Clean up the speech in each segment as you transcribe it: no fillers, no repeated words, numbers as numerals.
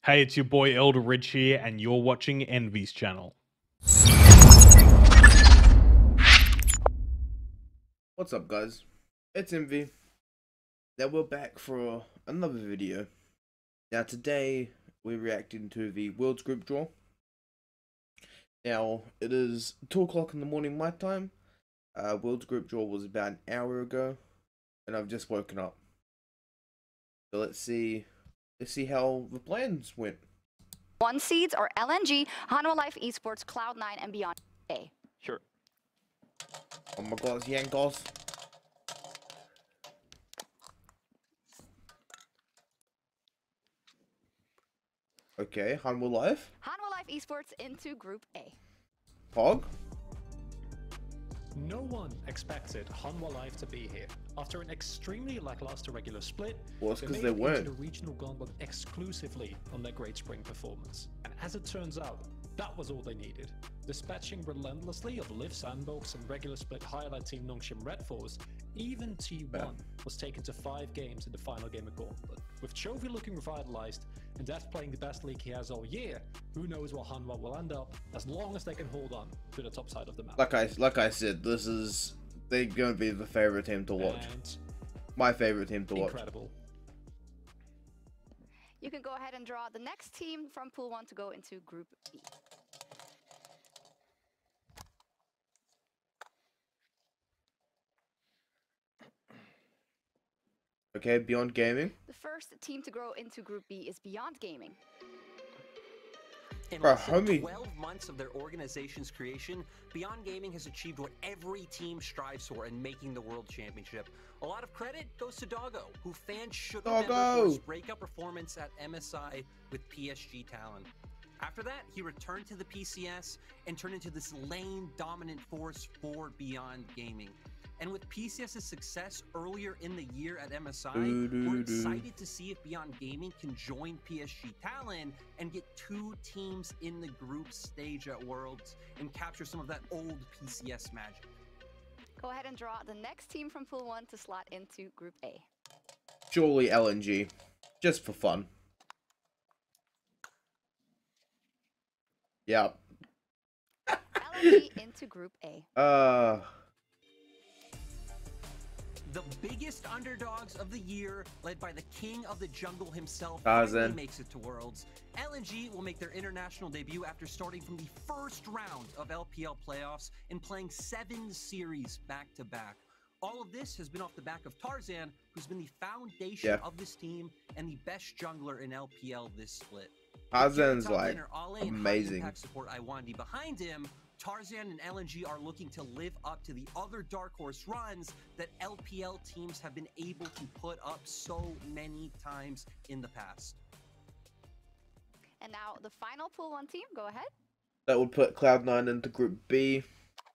Hey, it's your boy Elder Rich here, and you're watching Envy's channel. What's up, guys? It's Envy. Now we're back for another video. Now today we're reacting to the World's Group Draw. Now it is 2 o'clock in the morning my time. World's Group Draw was about an hour ago, and I've just woken up. So let's see how the plans went. One seeds are LNG, Hanwha Life Esports, Cloud9, and Beyond A. Sure. Oh my god, it's Yankos. Okay, Hanwha Life. Hanwha Life Esports into Group A. Pog. No one expected Hanwha Life to be here. After an extremely lackluster regular split, Well, it's because made they it into weren't. the regional gauntlet exclusively on their great spring performance. And as it turns out, that was all they needed. Dispatching relentlessly of Liv Sandbox and regular split highlight team Nongshim Red Force, even T1 was taken to 5 games in the final game of Gauntlet. With Chovy looking revitalized and Death playing the best league he has all year, who knows where Hanwha will end up, as long as they can hold on to the top side of the map. Like I said, they're gonna be the favorite team to watch. And My favorite team to watch. incredible. You can go ahead and draw the next team from Pool 1 to go into Group B. Okay, Beyond Gaming. The first team to go into Group B is Beyond Gaming. In Bro, less than homie. 12 months of their organization's creation, Beyond Gaming has achieved what every team strives for in making the World Championship. A lot of credit goes to Doggo, who fans should remember for his breakout performance at MSI with PSG Talon. After that, he returned to the PCS and turned into this lane dominant force for Beyond Gaming. And with PCS's success earlier in the year at MSI, we're excited to see if Beyond Gaming can join PSG Talon and get 2 teams in the group stage at Worlds and capture some of that old PCS magic. Go ahead and draw the next team from Pool 1 to slot into Group A. Surely LNG. Just for fun. Yeah. LNG into Group A. The biggest underdogs of the year, led by the king of the jungle himself, Tarzan. finally makes it to Worlds. LNG will make their international debut after starting from the first round of LPL playoffs and playing 7 series back-to-back. All of this has been off the back of Tarzan, who's been the foundation of this team and the best jungler in LPL this split. Tarzan's Top like laner Ale and amazing. high-impact support Iwandi behind him, Tarzan and LNG are looking to live up to the other Dark Horse runs that LPL teams have been able to put up so many times in the past. And now the final Pool 1 team. Go ahead. That would put Cloud9 into Group B.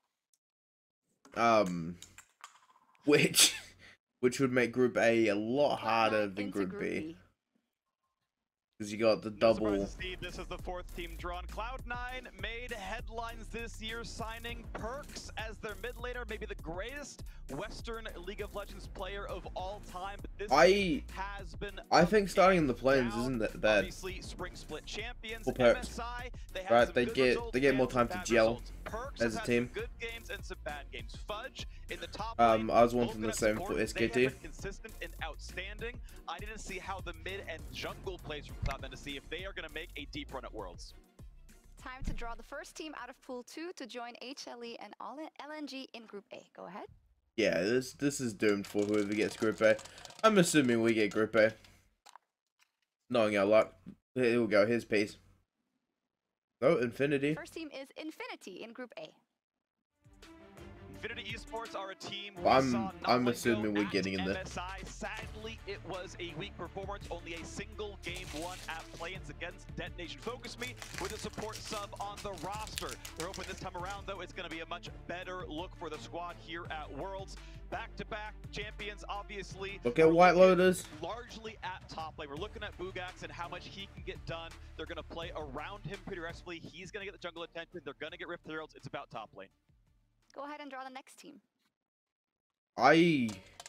Which would make Group A a lot harder than Into Group B. Because you got the double. No surprise to see this is the 4th team drawn. Cloud9 made headlines this year, signing Perkz as their mid laner, maybe the greatest Western League of Legends player of all time. But this has been I think starting in the plains isn't that bad. Obviously, spring split champions. For Perkz. MSI, they have Right, some they good get results more and time some to bad gel results. Perkz as a has team. some good games and some bad games. Fudge in the top I lane, was wanting the Vulcan same support, for they have SKT. been consistent and outstanding. I need to see how the mid and jungle plays from Cloud9 to see if they are going to make a deep run at Worlds. Time to draw the first team out of Pool 2 to join HLE and LNG in Group A. Go ahead. Yeah, this is doomed for whoever gets Group A. I'm assuming we get Group A. Knowing our luck. Here we go, here's Peace. Oh, Infinity. First team is Infinity in Group A. Infinity Esports are a team I'm assuming we're getting in there. MSI. Sadly, it was a weak performance. Only a single game won at play-ins against Detonation Focus Me with a support sub on the roster. They're hoping this time around, though, it's going to be a much better look for the squad here at Worlds. Back-to-back champions, obviously. Look at White Lotus. Largely at top lane. We're looking at Boogax and how much he can get done. They're going to play around him pretty aggressively. He's going to get the jungle attention. They're going to get Rift Heralds. It's about top lane. Go ahead and draw the next team.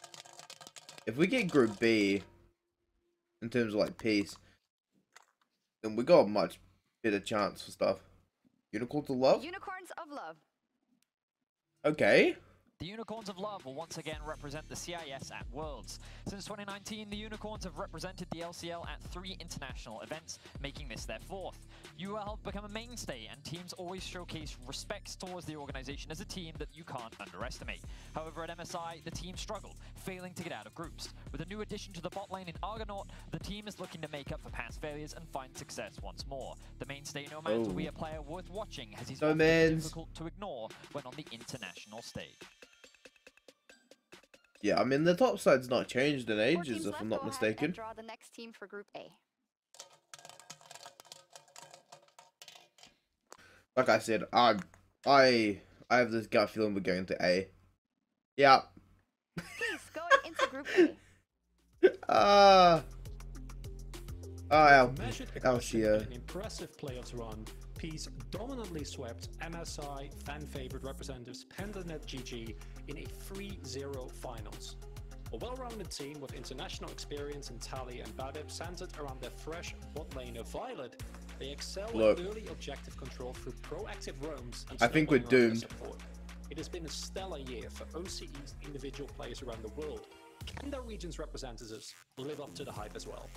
If we get Group B, in terms of like Peace, then we got a much better chance for stuff. Unicorns of Love? Unicorns of Love. Okay. The Unicorns of Love will once again represent the CIS at Worlds. Since 2019, the Unicorns have represented the LCL at 3 international events, making this their 4th. UL have become a mainstay, and teams always showcase respect towards the organization as a team that you can't underestimate. However, at MSI, the team struggled, failing to get out of groups. With a new addition to the bot lane in Argonaut, the team is looking to make up for past failures and find success once more. The mainstay Nomans will be a player worth watching, as he's often difficult to ignore when on the international stage. Yeah, I mean, the top side's not changed in ages, if I'm not mistaken. Draw the next team for Group A. Like I said, I have this gut feeling we're going to A. Yeah. Peace going into Group A. Measured across an impressive playoffs run, Peace dominantly swept MSI fan-favorite representatives PentaNet GG in a 3-0 finals. A well-rounded team with international experience in Tally and Badib centered around their fresh bot laner Violet. They excel in early objective control through proactive roams and I think we're doomed. Support. It has been a stellar year for OCE's individual players around the world. Can their region's representatives live up to the hype as well?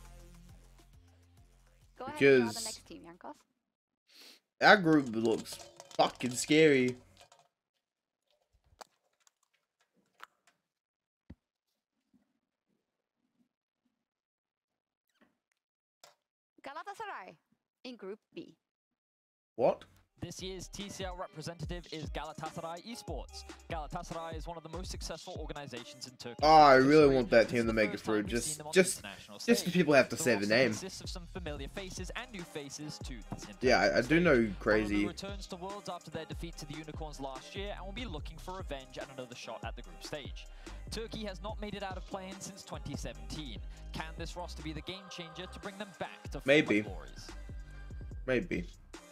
Go ahead and draw the next team, Yankov. Our group looks fucking scary. Galatasaray in Group B. What? This year's TCL representative is Galatasaray Esports. Galatasaray is one of the most successful organizations in Turkey. Oh, I really want that team to make it through. Just the people have to say the name. Consists of some familiar faces and new faces to this yeah, I do know Crazy. Returns to Worlds after their defeat to the Unicorns last year and will be looking for revenge and another shot at the group stage. Turkey has not made it out of play-in since 2017. Can this roster be the game changer to bring them back to former glories? Maybe.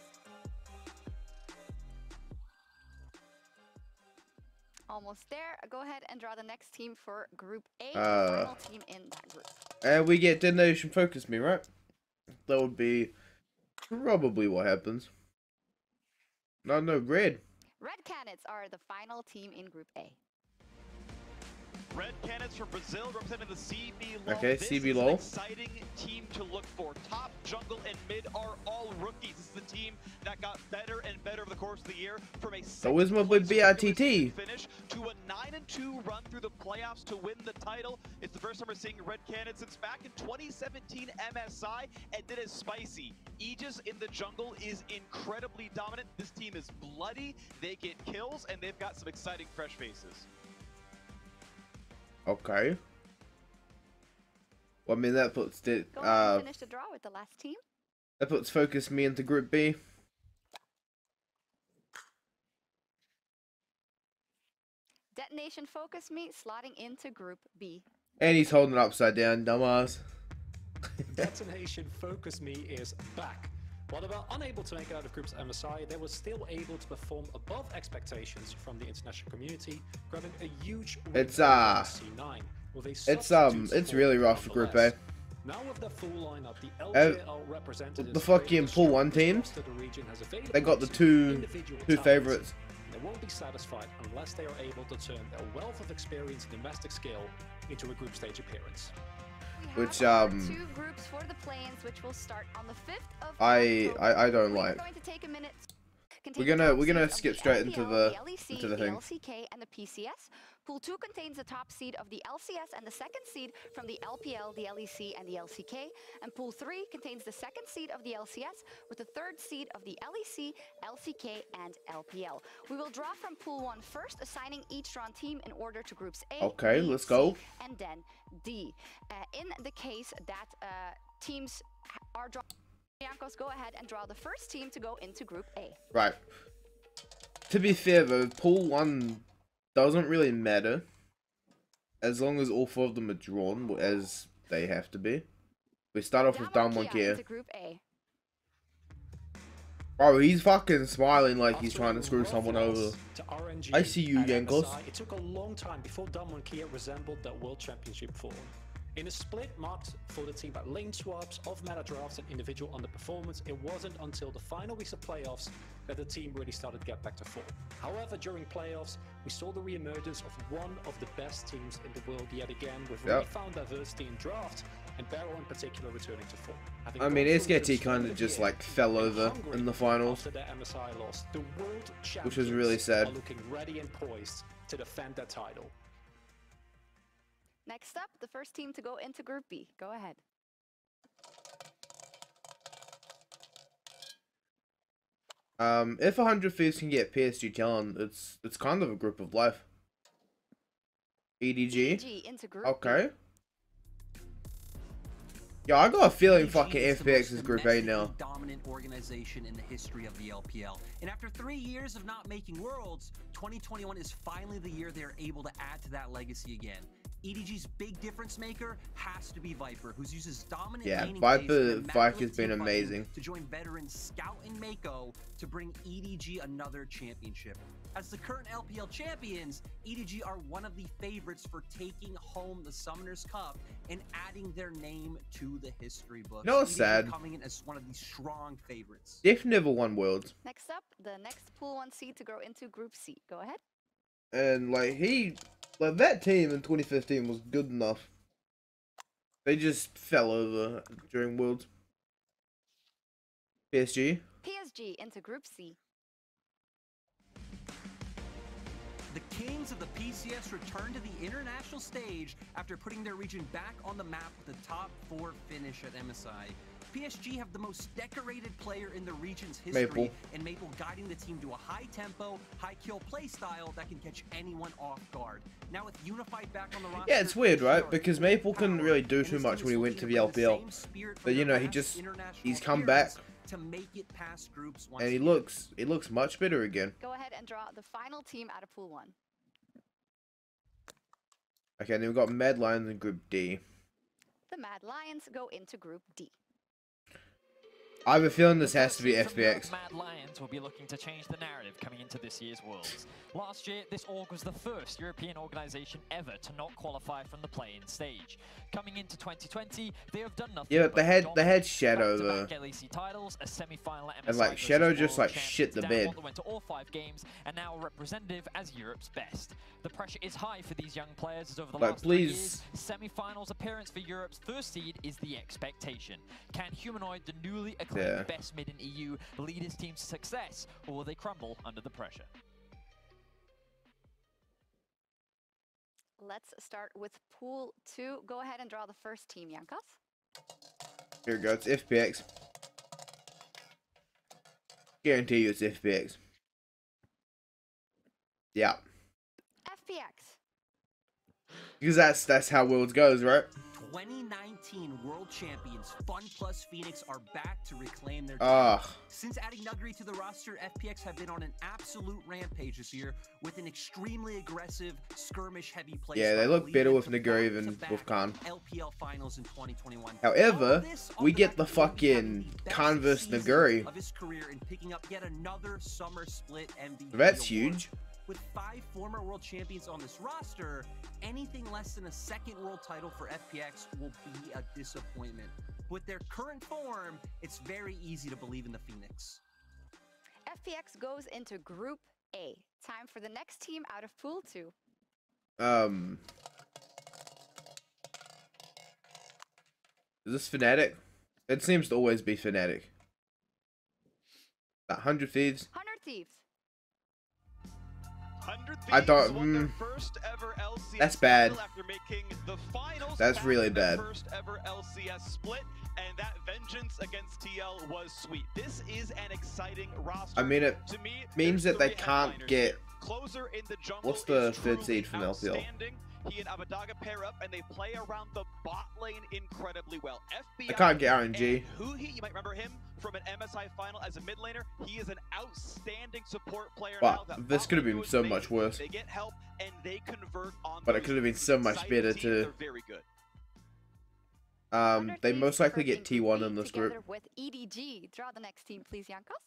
Almost there. Go ahead and draw the next team for Group A, the final team in that group. And we get Detonation Focus Me, right? That would be probably what happens. No, Red. Red Canids are the final team in Group A. Red Canids from Brazil representing the CB LOL. Okay, this CB is LOL. an exciting team to look for. Top, jungle, and mid are all rookies. This is the team that got better and better over the course of the year from a So is my boy BITT. finish to a 9-2 run through the playoffs to win the title. It's the first time we're seeing Red Canids since back in 2017 MSI, and it is spicy. Aegis in the jungle is incredibly dominant. This team is bloody, they get kills, and they've got some exciting fresh faces. Okay. Well, I mean, that puts Go ahead and finish the draw with the last team. That puts Focus Me into Group B. Detonation Focus Me slotting into Group B. And he's holding it upside down, dumbass. Detonation Focus Me is back. While they were unable to make it out of groups MSI, they were still able to perform above expectations from the international community, grabbing a huge win C9 with a it's really rough for Group A. Now with the full lineup, the LJL representatives the fucking Pool 1 teams, they got the two favorites. They won't be satisfied unless they are able to turn their wealth of experience and domestic skill into a group stage appearance. Which 2 groups for the play-ins, which will start on the 5th of October. I don't like. Going to take a minute. We're gonna skip straight into the thing. The LCK and the PCS. Pool 2 contains the top seed of the LCS and the second seed from the LPL, the LEC, and the LCK. And Pool 3 contains the second seed of the LCS with the third seed of the LEC, LCK, and LPL. We will draw from Pool 1 first, assigning each drawn team in order to Groups A, okay, B, let's go. C, and then D. In the case that teams are drawn, Jankos, go ahead and draw the first team to go into Group A. Right. To be fair though, Pool 1 doesn't really matter as long as all 4 of them are drawn as they have to be. We start off with Damwon here. Bro, he's fucking smiling like he's trying to screw someone over. I see you, Yankos. It took a long time before Damwon Kia resembled that World Championship form. In a split marked for the team by lane swaps, off-meta drafts, and individual underperformance, it wasn't until the final weeks of playoffs that the team really started to get back to form. However, during playoffs, we saw the re-emergence of one of the best teams in the world yet again, with really found diversity in draft, and Barrel in particular returning to form. I mean, SKT kind of just like fell over in the finals, after their MSI loss, the world which was really sad. are looking ready and poised to defend their title. Next up, the first team to go into Group B. Go ahead. If 100 Thieves can get PSG Talon, it's kind of a group of life. EDG. into Group Okay. B. Yeah, I got a feeling fucking EDG FPX the is Group A most now. domestically dominant organization in the history of the LPL. And after 3 years of not making Worlds, 2021 is finally the year they're able to add to that legacy again. EDG's big difference maker has to be Viper, who's used his dominant laning plays and Viper's been team fighting amazing. to join veterans Scout and Mako to bring EDG another championship. As the current LPL champions, EDG are one of the favorites for taking home the Summoners Cup and adding their name to the history books. You know what's EDG sad? coming in as one of the strong favorites. Def never won Worlds, Next up, the next Pool 1 seed to go into Group C. Go ahead. and like that team in 2015 was good enough. They just fell over during Worlds. PSG. PSG into Group C. The Kings of the PCS return to the international stage after putting their region back on the map with a top 4 finish at MSI. PSG have the most decorated player in the region's history, Maple. and Maple guiding the team to a high-tempo, high-kill play style that can catch anyone off guard. Now with Unified back on the roster, Yeah, it's weird, right? Pure, Because Maple couldn't power, really do and too this much team when he is went to looking the to bring LPL. same spirit But from you know, their he last just international he's come back appearance to make it past groups once and he again. looks much better again. Go ahead and draw the final team out of Pool 1. Okay, then we've got Mad Lions in Group D. The Mad Lions go into Group D. I have a feeling this The has to be first team from FPX. Europe, Mad Lions will be looking to change the narrative coming into this year's Worlds. Last year, this org was the first European organisation ever to not qualify from the play-in stage. Coming into 2020, they have done nothing. Yeah, but but they had dominate. Shadow though. Back-to-back LEC titles, a semi-final at And MSI like versus Shadow World just like champs shit the Dan bed. Waddle went to all 5 games and now a representative as Europe's best. The pressure is high for these young players as over the Like, last 3 please. years, semi-finals appearance for Europe's first seed is the expectation. Can Humanoid, the newly acclaimed best mid in EU, lead his team to success, or will they crumble under the pressure? Let's start with Pool 2. Go ahead and draw the first team, Jankos. Here we go, it's FPX. Guarantee you it's FPX. Yeah. FPX. Because that's how Worlds goes, right? 2019 World Champions FunPlus Phoenix are back to reclaim their Ugh. title. Since adding Nuguri to the roster, FPX have been on an absolute rampage this year with an extremely aggressive, skirmish-heavy play. Yeah, they style look better leading with to Nuguri than back-to-back with Khan. LPL finals in 2021. However, All this on we the get back the of Nuguri having fucking the best Khan versus season Nuguri. of his career and picking up yet another summer split MVP That's award. huge. With 5 former world champions on this roster, anything less than a second world title for FPX will be a disappointment. With their current form, it's very easy to believe in the Phoenix. FPX goes into Group A. Time for the next team out of Pool 2. Is this Fnatic? It seems to always be Fnatic. 100 Thieves. 100 Thieves. 100 I thought, Thieves won their first ever LCS that's bad. title after making the finals. That's back really in their bad. First ever LCS split, and that vengeance against TL was sweet. This is an exciting roster. I mean, it to me, means there's that they 3 can't headliners get. here. Closer in the jungle. What's the is third truly seed from LPL? outstanding. He and Abadaga pair up, and they play around the bot lane incredibly well. FBI I can't get RNG. and Huhi, you might remember him from an MSI final as a mid laner. He is an outstanding support player Wow, now. That this bot could have lane been is so amazing. much worse. They get help and they convert on. But it those could have been things. so much Exciting better team, too. They're very good. 100 They Thieves most likely first get in Group T1 B in this together group. with EDG. Draw the next team, please, Jankos.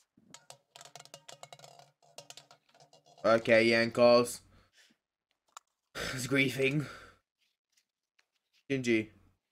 Okay, Yankos. He's griefing. Genji.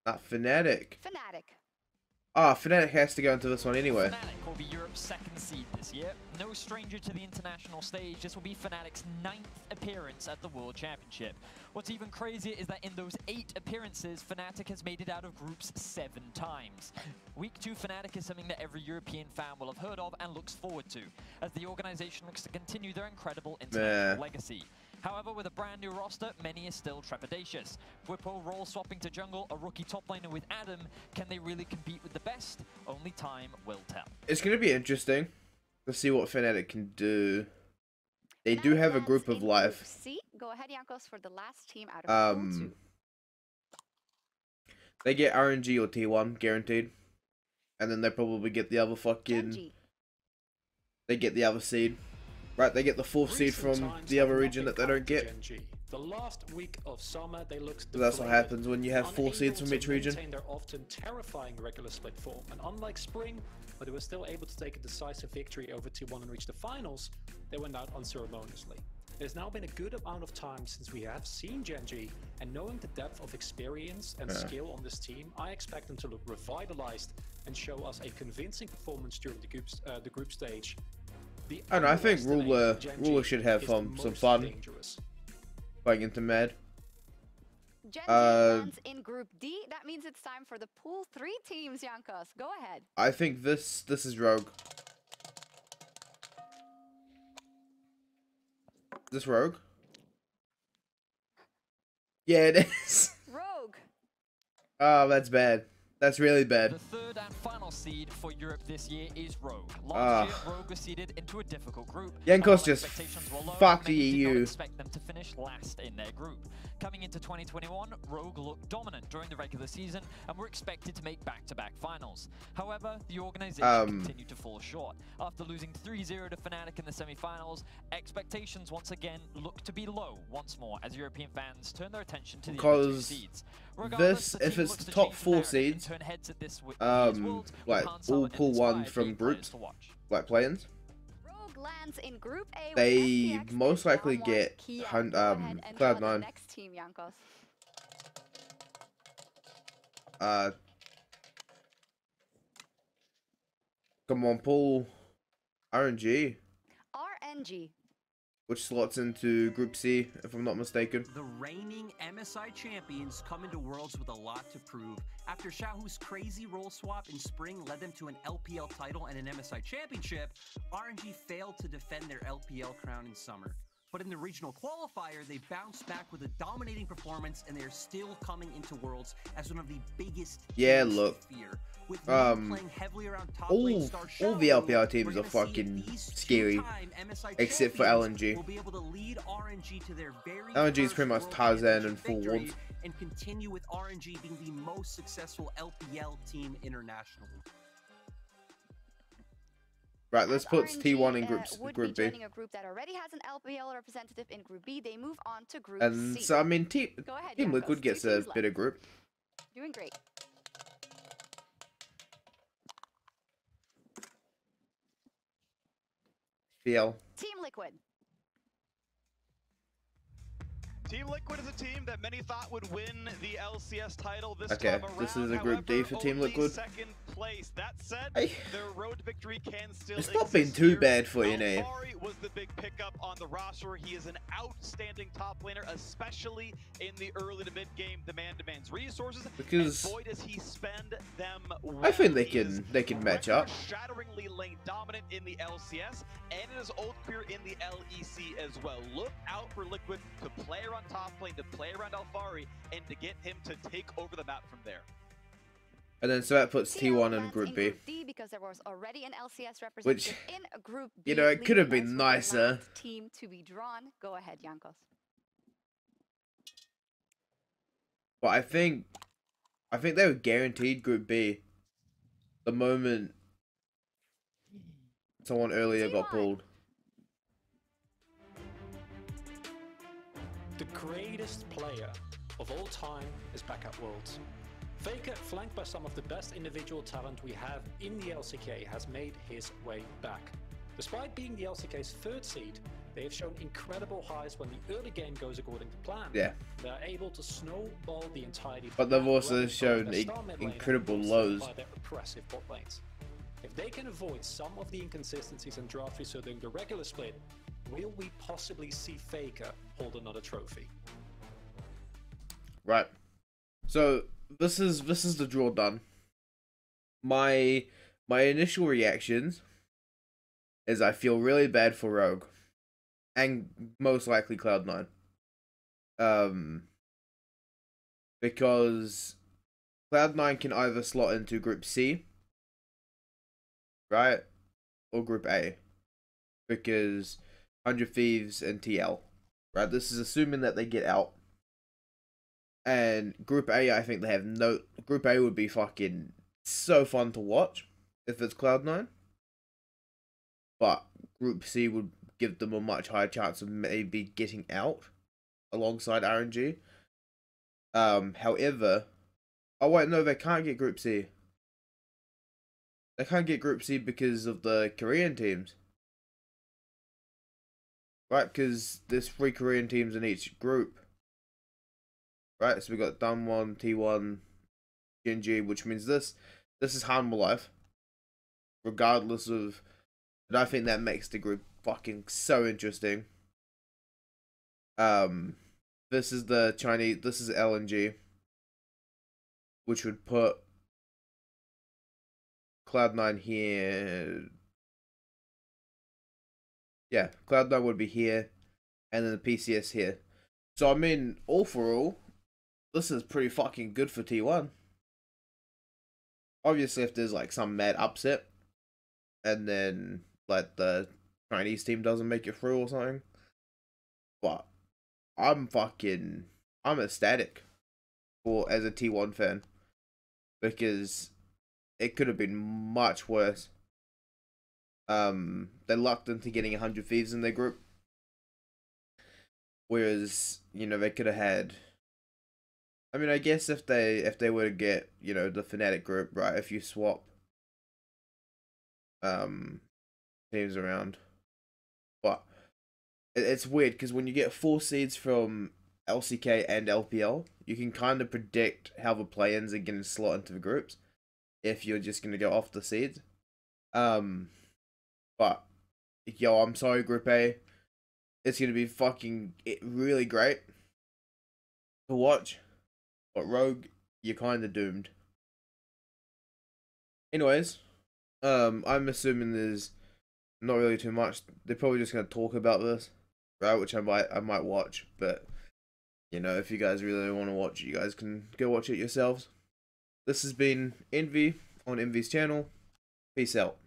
Not Fnatic. Fnatic. Ah, Fnatic has to go into this one anyway. Fnatic will be Europe's second seed this year. No stranger to the international stage, this will be Fnatic's 9th appearance at the World Championship. What's even crazier is that in those 8 appearances, Fnatic has made it out of groups 7 times. Week 2 Fnatic is something that every European fan will have heard of and looks forward to, as the organization looks to continue their incredible international legacy. However, with a brand new roster, many are still trepidatious. Bwipo role swapping to jungle, a rookie top laner with Adam, can they really compete with the best? Only time will tell. It's going to be interesting to see what Fnatic can do. They do have a group of life. C. Go ahead, Jankos, for the last team out of Pool 2. They get RNG or T1 guaranteed, and then they probably get the other fucking. Genji. They get the other seed. Right, they get the 4th seed from the other region that they don't get. The last week of summer, they looked So that's what happens when you have 4 seeds from each region. Their often terrifying regular split form, and unlike Spring, where they were still able to take a decisive victory over T1 and reach the finals, they went out unceremoniously. It has now been a good amount of time since we have seen Genji, and knowing the depth of experience and skill on this team, I expect them to look revitalized and show us a convincing performance during the group stage. I don't know, I think Ruler should have some fun going into Mad. Genji lands in Group D. That means it's time for the Pool 3 teams, Jankos. Go ahead. I think this is Rogue. This Rogue? Yeah, it is. Rogue. Oh, that's bad. That's really bad. The third and final seed for Europe this year is Rogue. Last year, Rogue was seeded into a difficult group. Jankos just fucked the EU. Did not expect them to finish last in their group. Coming into 2021, Rogue looked dominant during the regular season and were expected to make back-to-back finals. However, the organization continued to fall short. After losing 3-0 to Fnatic in the semi-finals, expectations once again look to be low once more as European fans turn their attention to the other 2 seeds. This, if it's the top 4 seeds, like all Pool 1 from groups, like play-ins, lands in Group A, they most likely get Cloud9. Next team, Jankos. Come on, Pool RNG. RNG. Which slots into Group C, if I'm not mistaken. The reigning MSI champions come into Worlds with a lot to prove. After Xiaohu's crazy role swap in spring led them to an LPL title and an MSI championship, RNG failed to defend their LPL crown in summer. But in the regional qualifier, they bounced back with a dominating performance, and they're still coming into Worlds as one of the biggest teams to fear. With playing heavily around top lane star all the LPL teams are fucking scary, except for LNG. Will be able to lead RNG to their very LNG is pretty much Tarzan and full victory, wards. and continue with RNG being the most successful LPL team internationally. Right, let's put T1 in Group B. Joining a group that already has an LPL representative in Group B, they move on to Group And C. so I mean, Team Jankos, Liquid gets a bit of group. Doing great. FL. Team Liquid. Team Liquid is a team that many thought would win the LCS title this Okay, time around. this is a Group D for Team However, Liquid. Second place. That said, their road to victory can still It's not been too here. bad for NA. Alphari was the big pickup on the roster. He is an outstanding top laner, especially in the early to mid game. The man demands resources, Because and boy does he spend them well. I think He is they can match up. shatteringly lane dominant in the LCS and in his old career in the LEC as well. Look out for Liquid to play around top lane, to play around Alphari, and to get him to take over the map from there. And then so that puts T1 in Group B. D because there was already an LCS representative Which, in a Group B. you know, it could have been leading nicer. last team to be drawn. Go ahead, Jankos. But I think they were guaranteed Group B the moment someone earlier got pulled. The greatest player of all time is back at Worlds. Faker, flanked by some of the best individual talent we have in the LCK, has made his way back. Despite being the LCK's 3rd seed, They have shown incredible highs when the early game goes according to plan. Yeah. They are able to snowball the entirety. But they've also shown incredible lows. By their aggressive bot lanes. If they can avoid some of the inconsistencies and draft research during the regular split, will we possibly see Faker hold another trophy? Right. So this is the draw done. My initial reactions is I feel really bad for Rogue, and most likely Cloud9. Because Cloud9 can either slot into Group C, right, or Group A, because 100 Thieves and TL, right. This is assuming that they get out. And Group A, I think they have no... Group A would be fucking so fun to watch if it's Cloud9. But Group C would give them a much higher chance of maybe getting out alongside RNG. However... Oh wait, no, they can't get Group C. They can't get Group C because of the Korean teams. Right, because there's 3 Korean teams in each group. Right, so we got Damwon, T1, Genji, which means this is Hanwha Life. Regardless of... And I think that makes the group fucking so interesting. This is the Chinese... This is LNG. Which would put Cloud9 here... Yeah, Cloud9 would be here. And then the PCS here. So, I mean, all for all... This is pretty fucking good for T1. Obviously, if there's like some mad upset, and then like the Chinese team doesn't make it through or something, but I'm ecstatic as a T1 fan, because it could have been much worse. They lucked into getting 100 Thieves in their group, whereas, you know, they could have had... I mean, I guess if they were to get, you know, the Fnatic group, right, if you swap teams around. But it's weird, because when you get 4 seeds from LCK and LPL, you can kind of predict how the play-ins are going to slot into the groups, if you're just going to go off the seeds. But, yo, I'm sorry, Group A. It's going to be fucking really great to watch. But Rogue, you're kind of doomed. Anyways, I'm assuming there's not really too much. They're probably just gonna talk about this, right? Which I might watch, but you know, if you guys really want to watch, you guys can go watch it yourselves. This has been Envy on Envy's channel. Peace out.